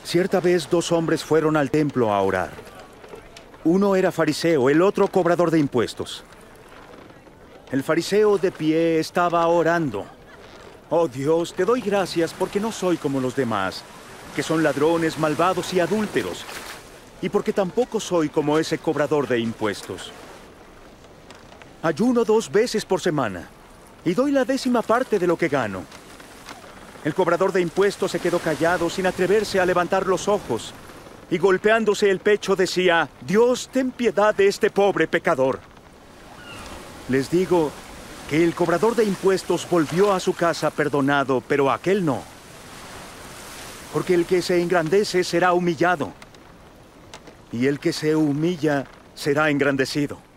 Cierta vez 2 hombres fueron al templo a orar. Uno era fariseo, el otro cobrador de impuestos. El fariseo de pie estaba orando. Oh Dios, te doy gracias porque no soy como los demás, que son ladrones, malvados y adúlteros, y porque tampoco soy como ese cobrador de impuestos. Ayuno 2 veces por semana y doy la 10ª parte de lo que gano. El cobrador de impuestos se quedó callado sin atreverse a levantar los ojos y golpeándose el pecho decía: Dios, ten piedad de este pobre pecador. Les digo que el cobrador de impuestos volvió a su casa perdonado, pero aquel no. Porque el que se engrandece será humillado, y el que se humilla será engrandecido.